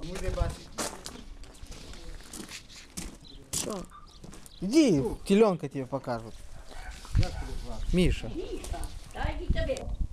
Що? Иди, теленка тебе покажут. Миша. Дай тебе.